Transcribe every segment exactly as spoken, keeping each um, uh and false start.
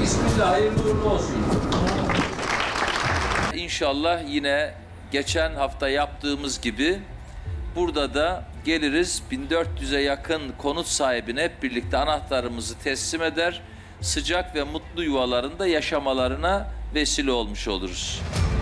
Bismillah, hayırlı uğurlu olsun. İnşallah yine geçen hafta yaptığımız gibi burada da geliriz, bin dört yüze yakın konut sahibine hep birlikte anahtarımızı teslim eder, sıcak ve mutlu yuvalarında yaşamalarına vesile olmuş oluruz.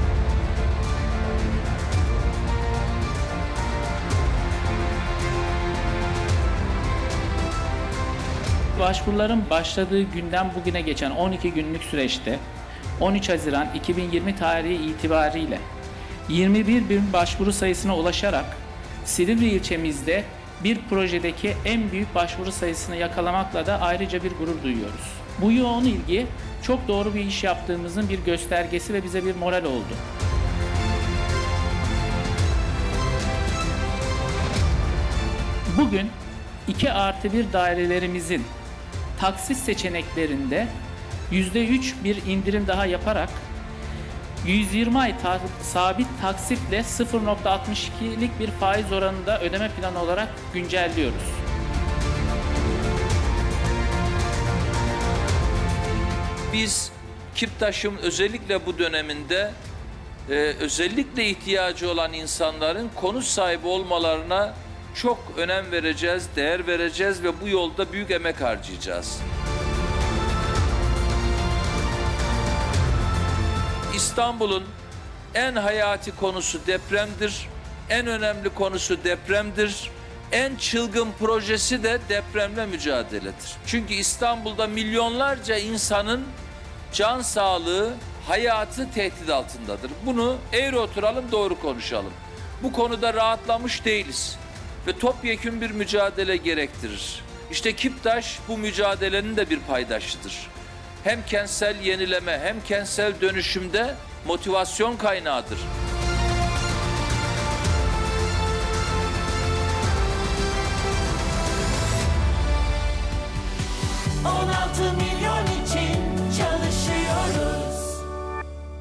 Başvuruların başladığı günden bugüne geçen on iki günlük süreçte on üç Haziran iki bin yirmi tarihi itibariyle yirmi bir bin başvuru sayısına ulaşarak Silivri ilçemizde bir projedeki en büyük başvuru sayısını yakalamakla da ayrıca bir gurur duyuyoruz. Bu yoğun ilgi çok doğru bir iş yaptığımızın bir göstergesi ve bize bir moral oldu. Bugün iki artı bir dairelerimizin taksit seçeneklerinde yüzde üç bir indirim daha yaparak yüz yirmi ay ta sabit taksitle sıfır virgül altmış ikilik bir faiz oranında ödeme planı olarak güncelliyoruz. Biz Kiptaş'ın özellikle bu döneminde e, özellikle ihtiyacı olan insanların konut sahibi olmalarına çok önem vereceğiz, değer vereceğiz ve bu yolda büyük emek harcayacağız. İstanbul'un en hayati konusu depremdir, en önemli konusu depremdir, en çılgın projesi de depremle mücadeledir. Çünkü İstanbul'da milyonlarca insanın can sağlığı, hayatı tehdit altındadır. Bunu eğri oturalım, doğru konuşalım. Bu konuda rahatlamış değiliz ve topyekün bir mücadele gerektirir. İşte Kiptaş bu mücadelenin de bir paydaşıdır. Hem kentsel yenileme hem kentsel dönüşümde motivasyon kaynağıdır. on altı milyon